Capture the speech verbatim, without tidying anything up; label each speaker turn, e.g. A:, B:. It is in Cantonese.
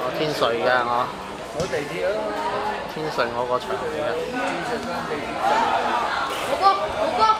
A: 天水嘅我，
B: 坐地鐵咯。
A: 天水我個場嚟嘅。
C: 好哥，好哥。